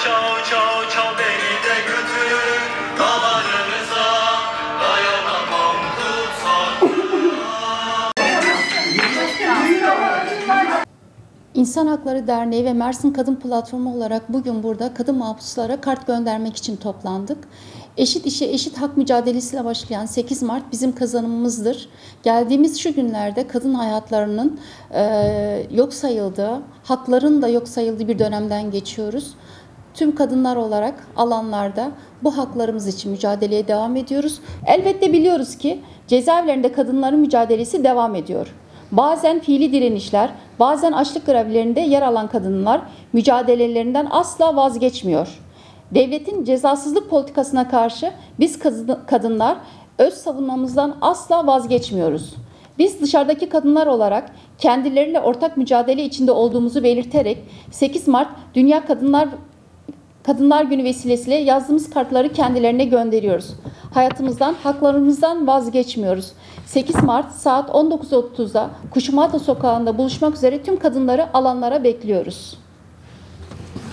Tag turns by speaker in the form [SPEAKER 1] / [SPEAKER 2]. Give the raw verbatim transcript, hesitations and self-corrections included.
[SPEAKER 1] çal çal çal beni de götür dağlarımıza, dayanamam tutsak.
[SPEAKER 2] İnsan Hakları Derneği ve Mersin Kadın Platformu olarak bugün burada kadın mahpuslara kart göndermek için toplandık. Eşit işe eşit hak mücadelesiyle başlayan sekiz Mart bizim kazanımımızdır. Geldiğimiz şu günlerde kadın hayatlarının e, yok sayıldığı, hakların da yok sayıldığı bir dönemden geçiyoruz. Tüm kadınlar olarak alanlarda bu haklarımız için mücadeleye devam ediyoruz. Elbette biliyoruz ki cezaevlerinde kadınların mücadelesi devam ediyor. Bazen fiili direnişler, bazen açlık grevlerinde yer alan kadınlar mücadelelerinden asla vazgeçmiyor. Devletin cezasızlık politikasına karşı biz kadınlar öz savunmamızdan asla vazgeçmiyoruz. Biz dışarıdaki kadınlar olarak kendileriyle ortak mücadele içinde olduğumuzu belirterek sekiz Mart Dünya Kadınlar Kadınlar Günü vesilesiyle yazdığımız kartları kendilerine gönderiyoruz. Hayatımızdan, haklarımızdan vazgeçmiyoruz. sekiz Mart saat on dokuz otuzda Kuşumata Sokağı'nda buluşmak üzere tüm kadınları alanlara bekliyoruz.